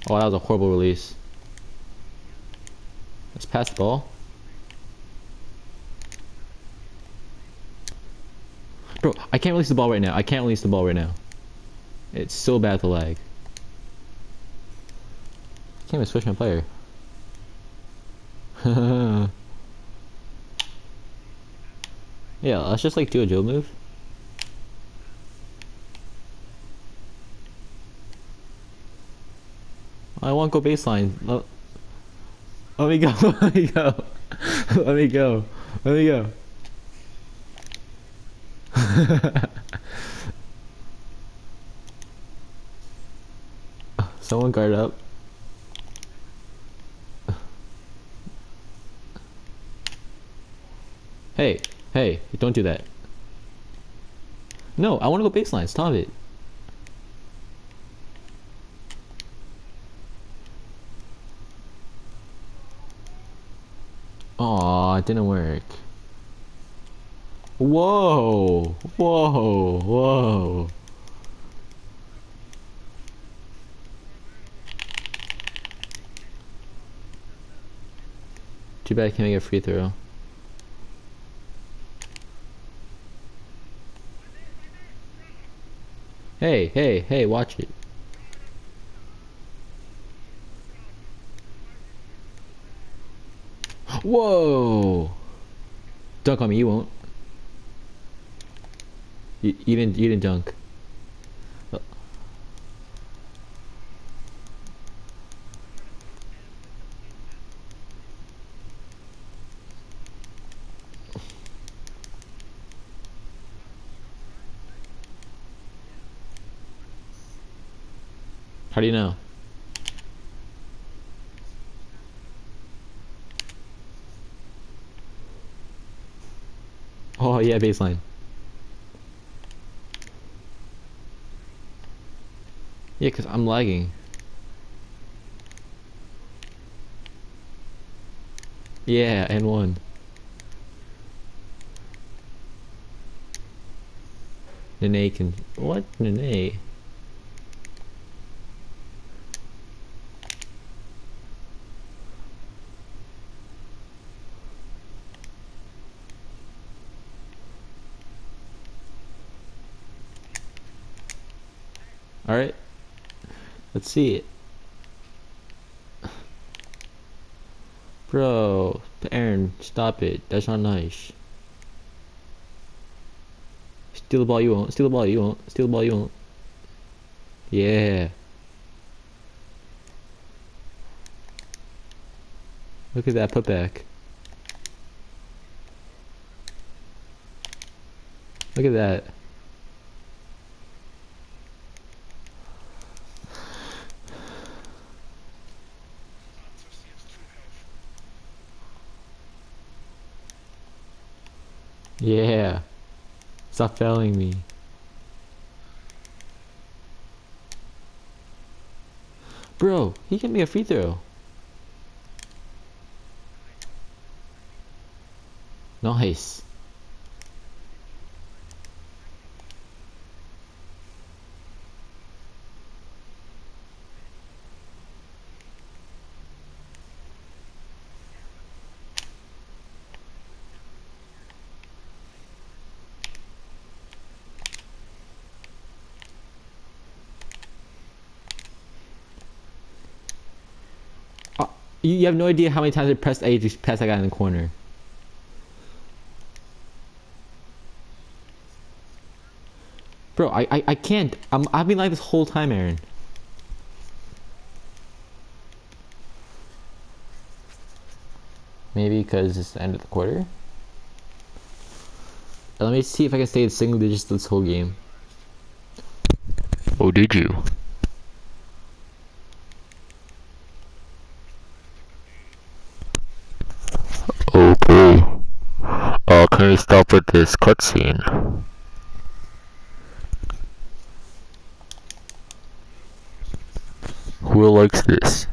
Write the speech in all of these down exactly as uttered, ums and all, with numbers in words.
Oh, that was a horrible release. Let's pass the ball. Bro, I can't release the ball right now. I can't release the ball right now. It's so bad to lag. Can't even switch my player. Yeah, let's just like do a drill move. I want to go baseline. Let, let me go. Let me go. Let me go. Let me go. Someone guard up. Hey, hey, don't do that. No, I want to go baseline. Stop it. Aw, it didn't work. Whoa, whoa, whoa. Too bad I can't make a free throw. Hey, hey, hey, watch it. Whoa! Dunk on me, you won't. You, you didn't, you didn't dunk. How do you know? Oh yeah, baseline. Yeah, cause I'm lagging. Yeah, and one. Nene can. What? Nene? Alright. Let's see it. Bro, Aaron, stop it. That's not nice. Steal the ball, you won't. Steal the ball, you won't. Steal the ball, you won't. Yeah. Look at that putback. Look at that. Yeah. Stop fouling me. Bro, he can make a free throw. Nice. Uh, you, you have no idea how many times I pressed A to pass that guy in the corner. Bro, I, I, I can't. I'm, I've been like this whole time, Aaron. Maybe because it's the end of the quarter. Let me see if I can stay in single digits this whole game. Oh, did you? Okay. Uh, can we stop with this cutscene? Who likes this?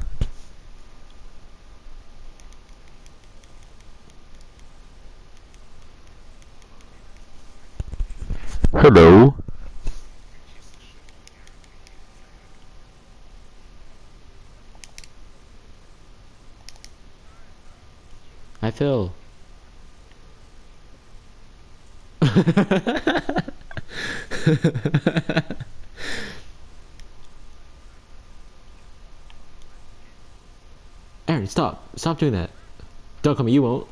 Hello? I feel. Aaron, stop. Stop doing that. Don't come. You won't.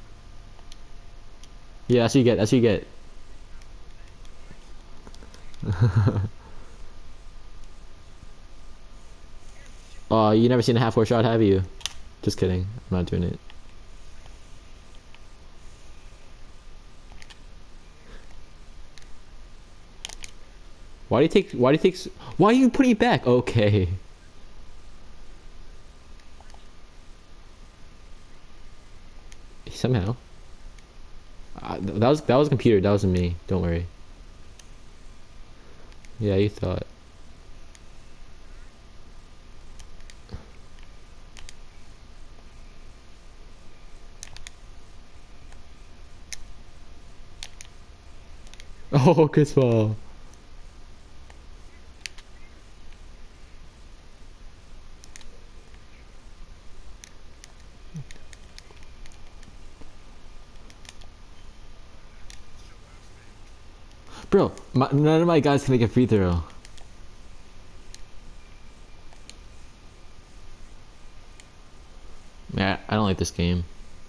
Yeah, that's what you get. That's what you get. Oh, you never seen a half court shot, have you? Just kidding. I'm not doing it. Why do you take? Why do you take? Why are you putting it back? Okay. Somehow. Uh, that was that was a computer. That wasn't me. Don't worry. Yeah, you thought. Oh, good ball. Bro, my, none of my guys can make a free throw. Man, I don't like this game.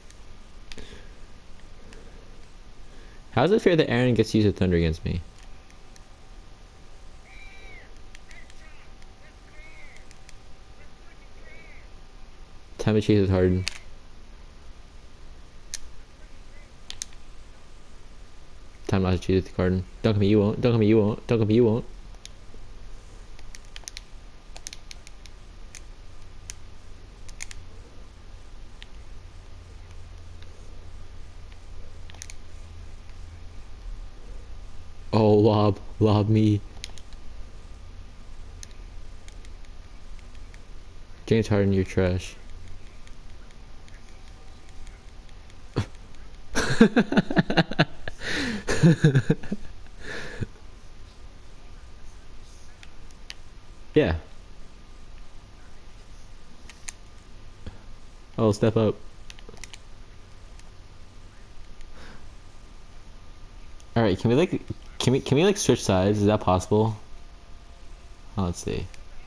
How is it fair that Aaron gets to use a thunder against me? Time to chase is Harden. Time not to chase with Harden. Dunk me, you won't. Dunk me, you won't. Dunk me, you won't. Oh, lob. Lob me. James Harden, you're trash. Yeah. Oh, step up. All right, can we like, can we can we like switch sides? Is that possible? Oh, let's see.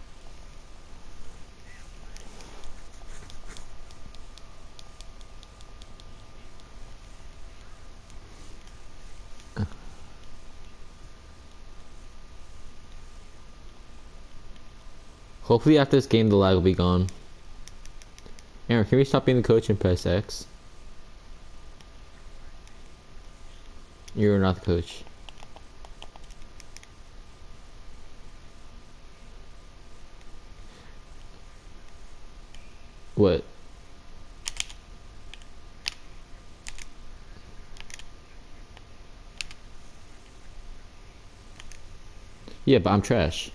Hopefully after this game the lag will be gone. Aaron, can we stop being the coach and press X? You're not the coach. What? Yeah, but I'm trash.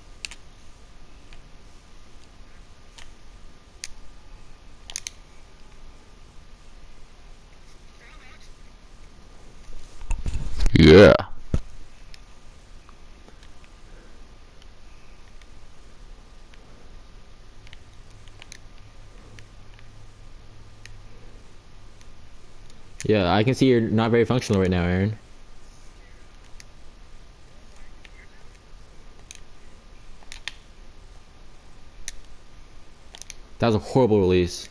Yeah. Yeah, I can see you're not very functional right now, Aaron. That was a horrible release.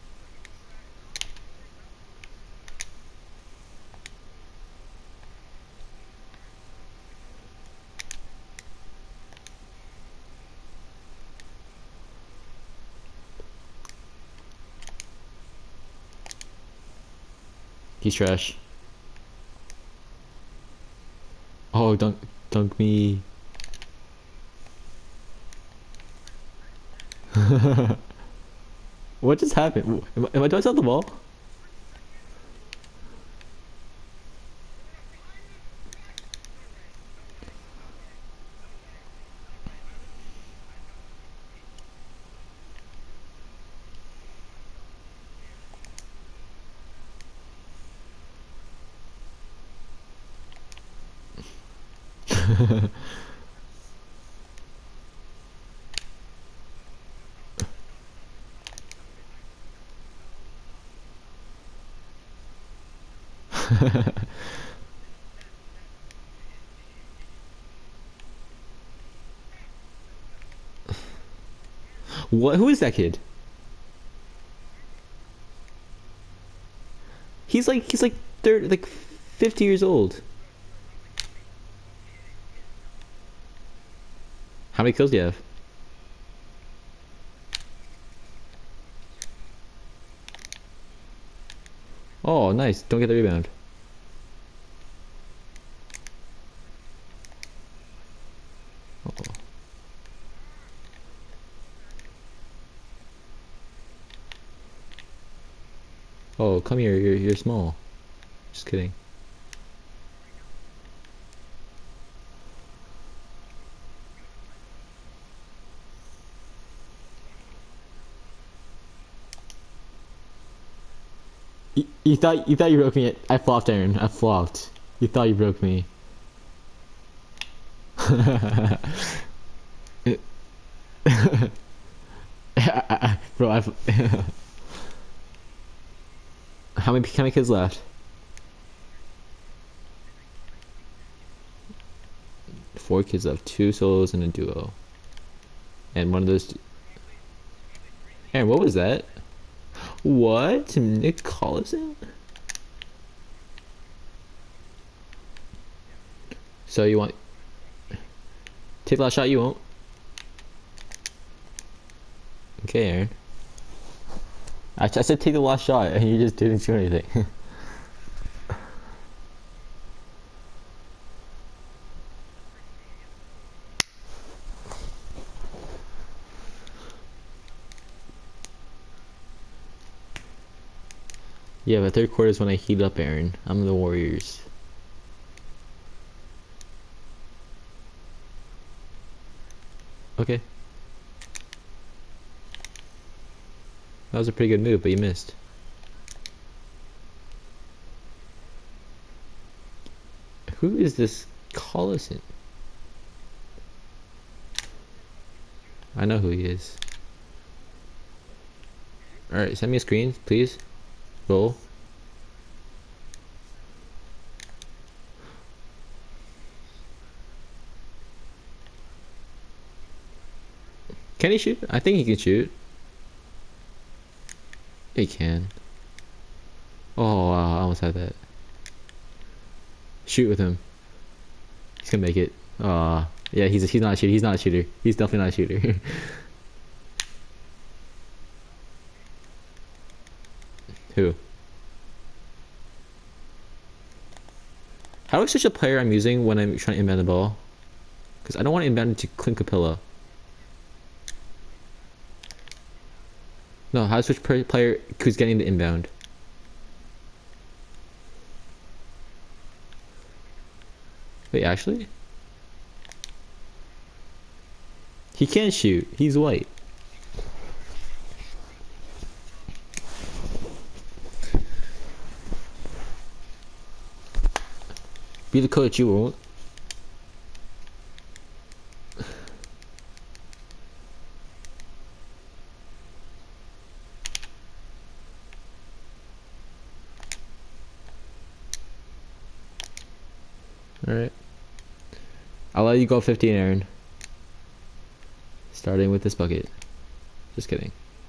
He's trash. Oh, dunk, dunk me. What just happened? Am I, am I touching out the ball? What? Who is that kid? He's like he's like thirty, like fifty years old. How many kills do you have? Oh, nice. Don't get the rebound. Oh. Oh, come here. You're you're small. Just kidding. You, you thought you thought you broke me. I flopped, Aaron. I flopped. You thought you broke me. Bro, I've how many how many kids left? Four kids left. Two solos and a duo. And one of those. Aaron, what was that? What? Nick Collison? So you want take the last shot? You won't. Okay, Aaron. I, I said take the last shot, and you just didn't do anything. Yeah, but third quarter is when I heat up, Aaron. I'm the Warriors. Okay. That was a pretty good move, but you missed. Who is this Collison? I know who he is. Alright, send me a screen, please. Roll. Can he shoot? I think he can shoot. He can. Oh wow, I almost had that. Shoot with him. He's gonna make it. Uh yeah, he's a, he's not a shooter. He's not a shooter. He's definitely not a shooter. Who? How do I switch a player I'm using when I'm trying to inbound the ball? Because I don't want to inbound into Clint Capella. No, how to switch per player who's getting the inbound? Wait, actually? He can't shoot. He's white. Be the coach you won't. Alright. I'll let you go fifteen, Aaron. Starting with this bucket. Just kidding.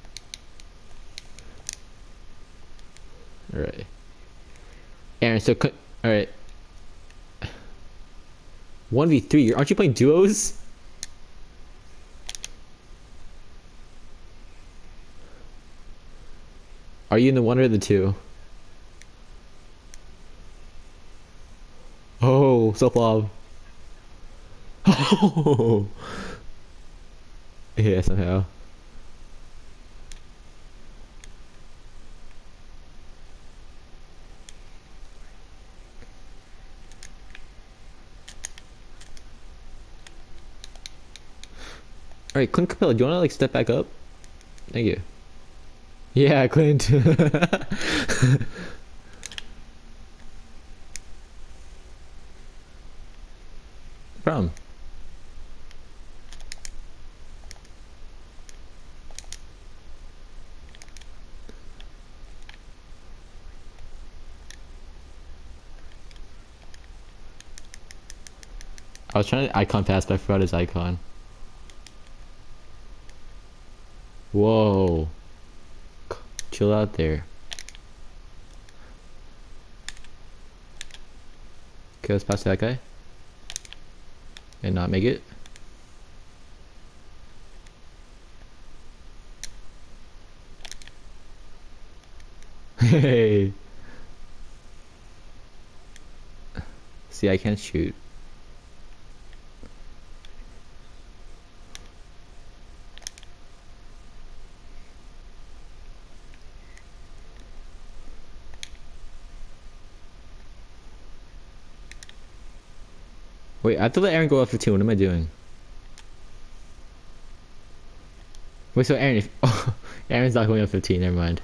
Alright. Aaron, so... Alright. one v three, aren't you playing duos? Are you in the one or the two? Oh, self-lob. Oh! Yeah, somehow. Alright, Clint Capella, do you wanna like step back up? Thank you. Yeah, Clint. From? I was trying to icon pass, but I forgot his icon. Whoa. Chill out there. Okay, let's pass to that guy. And not make it. Hey. See, I can't shoot. Wait, I have to let Aaron go off fifteen. What am I doing? Wait, so Aaron, if, oh, Aaron's not going up fifteen. Never mind.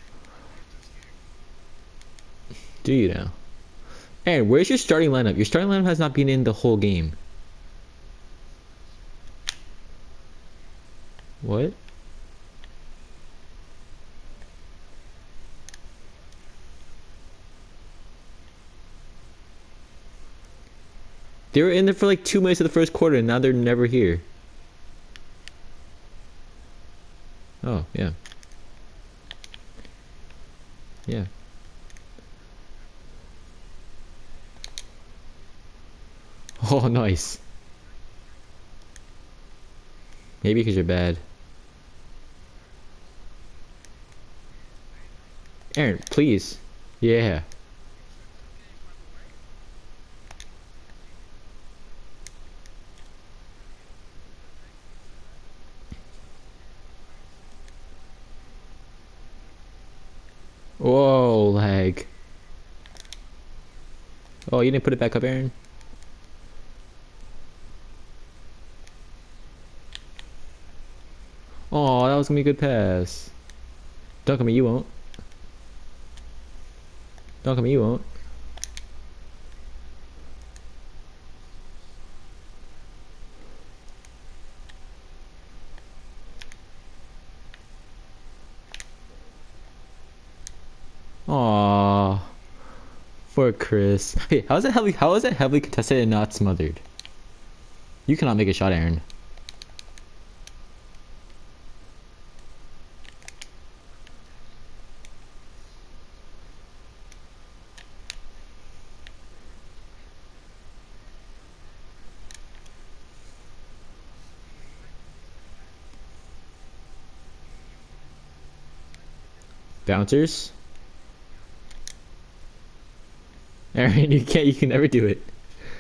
Do you now? Aaron, where's your starting lineup? Your starting lineup has not been in the whole game. What? They were in there for like two minutes of the first quarter, and now they're never here. Oh, yeah. Yeah. Oh, nice. Maybe because you're bad. Aaron, please. Yeah. Whoa, lag. Oh, you didn't put it back up, Aaron? Oh, that was gonna be a good pass. Dunk on me, you won't. Dunk on me, you won't. Aww. For Chris. Hey, how is it heavily how is it heavily contested and not smothered? You cannot make a shot, Aaron. Bouncers? Aaron, you can't you can never do it.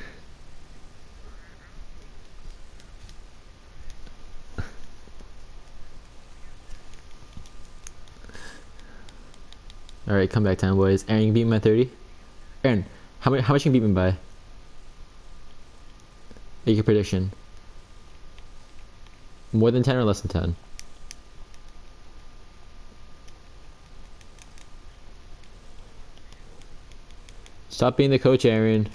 Alright, come back time, boys. Aaron, you can beat me by thirty? Aaron, how much how much can you beat me by? Make your prediction. More than ten or less than ten? Stop being the coach, Aaron.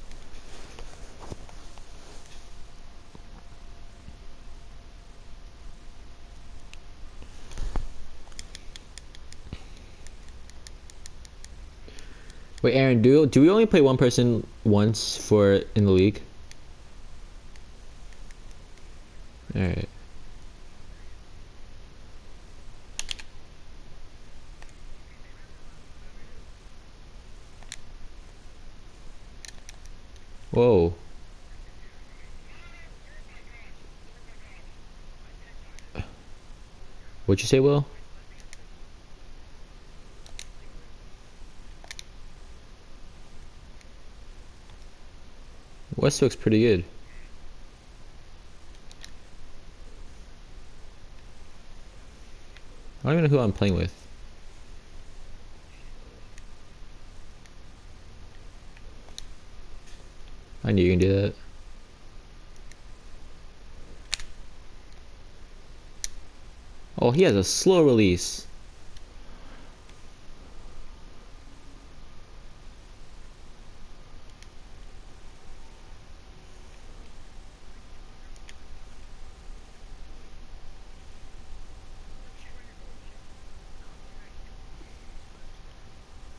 Wait, Aaron, do do we only play one person once for in the league? All right. Whoa. What'd you say, Will? Westbrook's pretty good. I don't even know who I'm playing with. I knew you can do that. Oh, he has a slow release.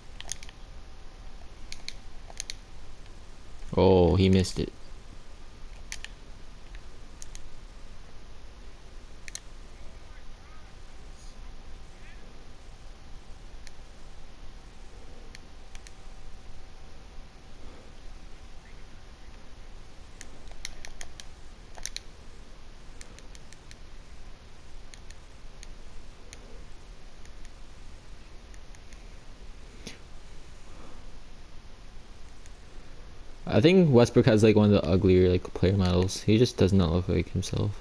Oh, he missed it. I think Westbrook has like one of the uglier like player models. He just does not look like himself.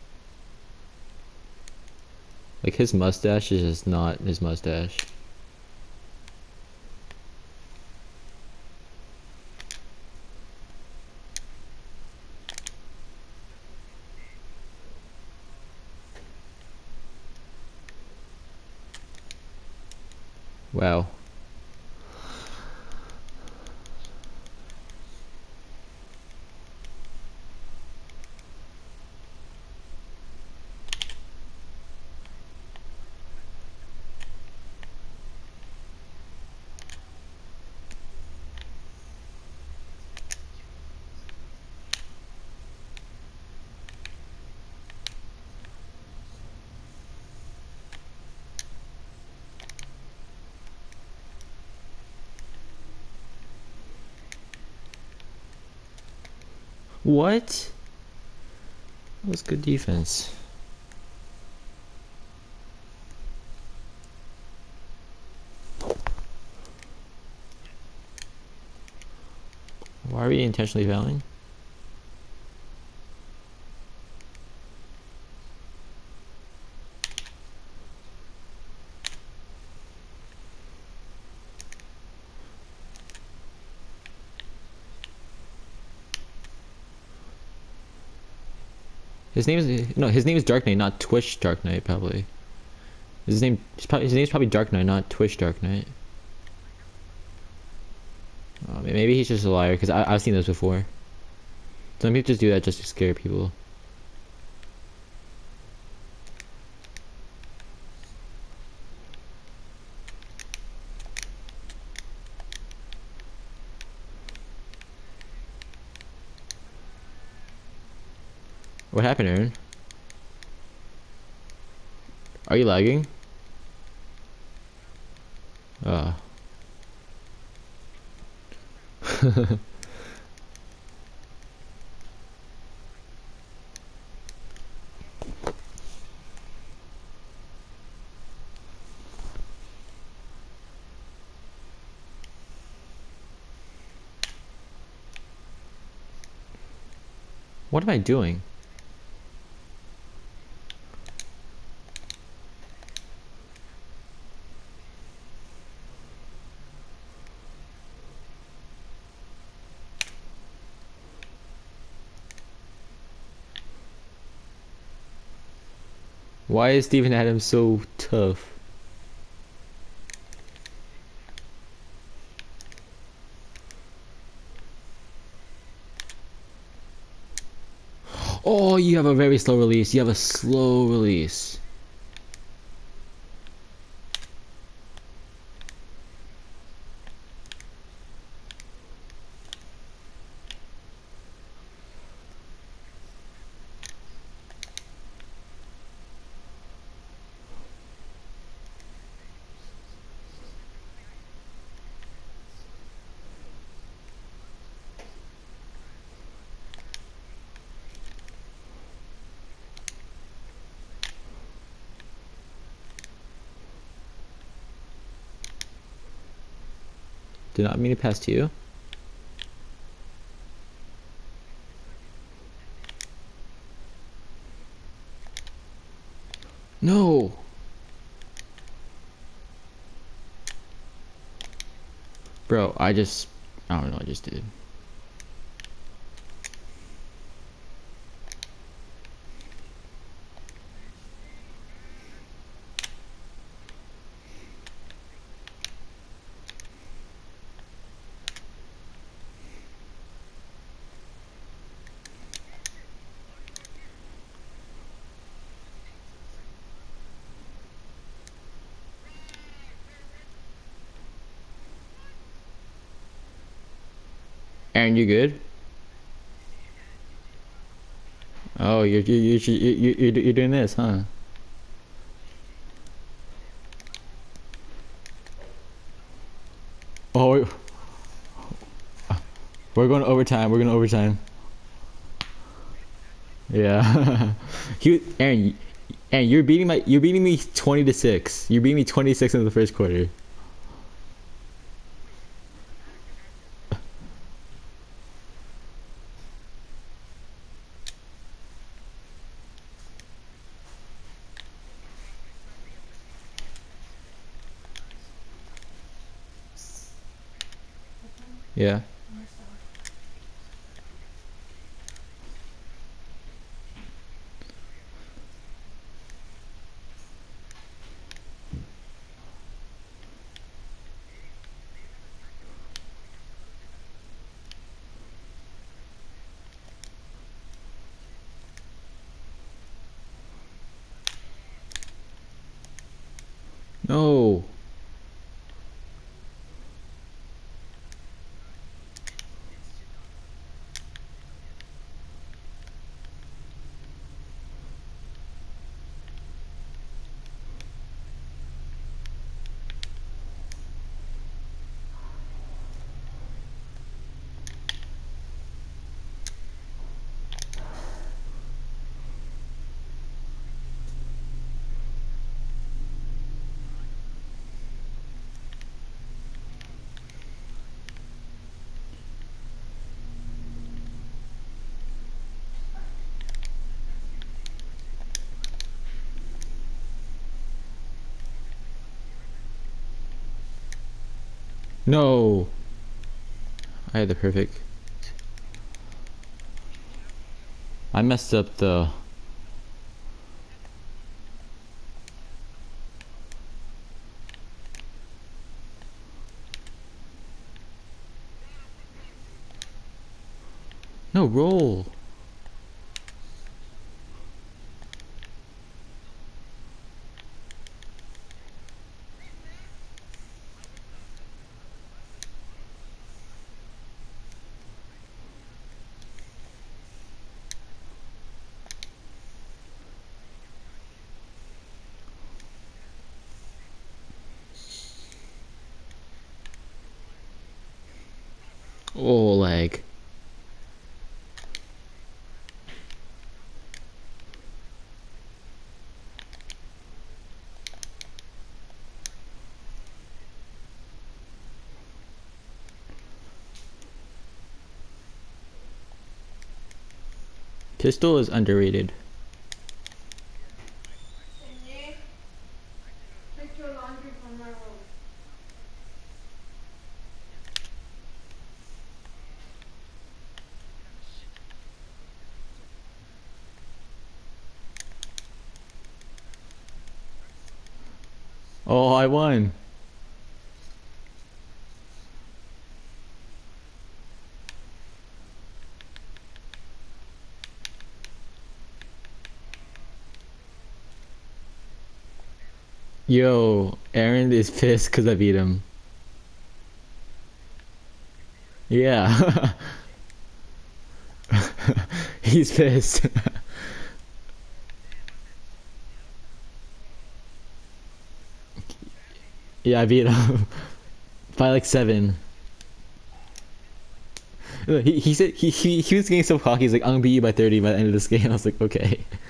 Like his mustache is just not his mustache. Wow. What? That was good defense. Why are we intentionally fouling? His name is no. His name is Dark Knight, not Twitch Dark Knight. Probably. His name. His, probably, his name's probably Dark Knight, not Twitch Dark Knight. Oh, maybe he's just a liar because I've seen this before. Some people just do that just to scare people. What happened, Aaron? Are you lagging? Uh. What am I doing? Why is Steven Adams so tough? Oh, you have a very slow release. You have a slow release. Did not mean to pass to you. No. Bro, I just, I don't know, I just did. Aaron, you good? Oh, you're you you you you you're doing this, huh? Oh, we're going to overtime. We're going to overtime. Yeah. he, Aaron, Aaron, you're beating my you're beating me twenty to six. You're beating me twenty six in the first quarter. Yeah. No. No. I had the perfect. I messed up the. No, roll. Oh, lag. Pistol is underrated. Take your laundry from my room. Oh, I won. Yo, Aaron is pissed because I beat him. Yeah. He's pissed. Yeah, I beat him by like seven. He, he said he, he he was getting so cocky. He's like, I'm gonna beat you by thirty by the end of this game. I was like, okay.